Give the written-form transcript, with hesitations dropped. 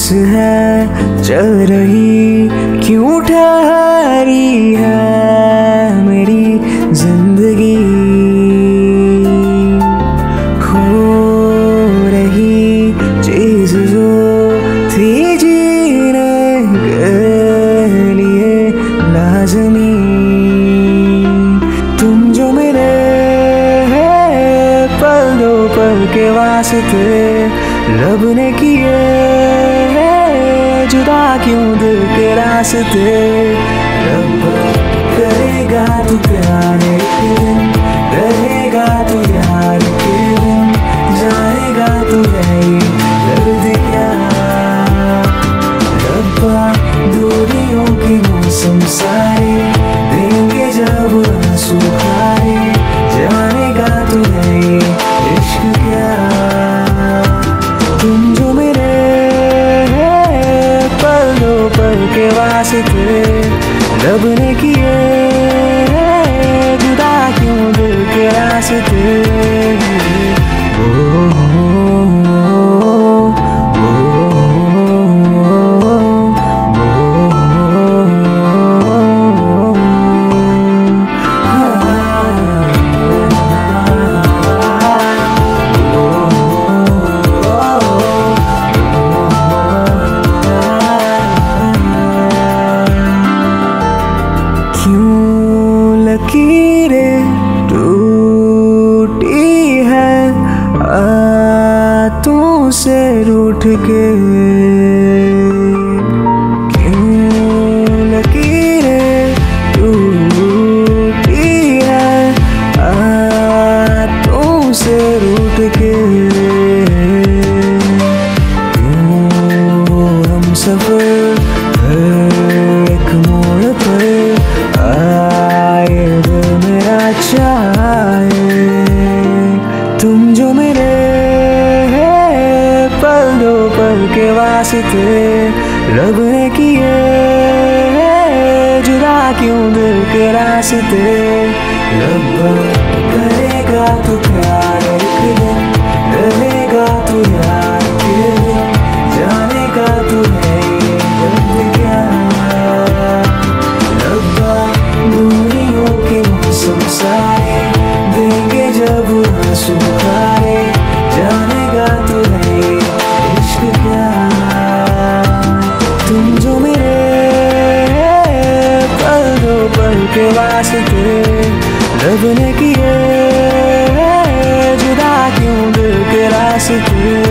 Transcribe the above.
है चल रही, क्यों ठहरी है मेरी जिंदगी, खो रही चीज जो थी जीने के लिए लाज़मी। तुम जो मिले पल दो पल के वास्ते, रब ने किए जुदा क्यों दिल के रास्ते। रब करेगा तू प्यार के दिन, रहेगा तू यार के दिन, जानेगा तू है दर्द क्या। रब्बा दोरियों के मौसम सारे, देंगे जब आंसू खारे, जानेगा तू है इश्क क्या। तुम जो मेरे पल दो पल के वास्ते, रब ने किए जुदा क्यों दिल के रास्ते। लकीरें टूटी है हाथों से रूठ के, क्यों लकीरें टूटी है हाथों से रूठ के, क्यों हम सफर एक मोड़ पर चाहे। तुम जो मेरे पल दो पल के वास्ते, रब ने किए जुदा क्यों दिल के रास्ते। रब्बा करेगा तू प्यार के दिन, रहेगा तू यार के दिन, जानेगा तू है दर्द क्या। रब्बा दूरियों के मौसम सारे, देंगे जब आंसू खारे, जानेगा तू है इश्क क्या। तुम जो मेरे पल दो पल के वास्ते, रब ने किए जुदा क्यों दिल के रास्ते।